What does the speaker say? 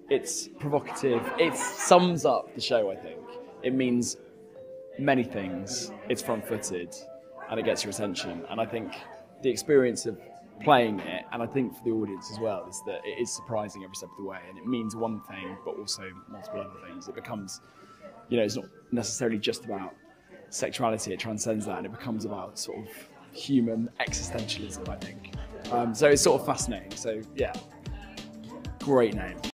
it's provocative. It sums up the show, I think. It means many things. It's front-footed, and it gets your attention. And I think the experience of playing it, and I think for the audience as well, is that it is surprising every step of the way, and it means one thing, but also multiple other things. It becomes, it's not necessarily just about sexuality, it transcends that, and it becomes about sort of human existentialism, I think. So it's sort of fascinating. So yeah, great name.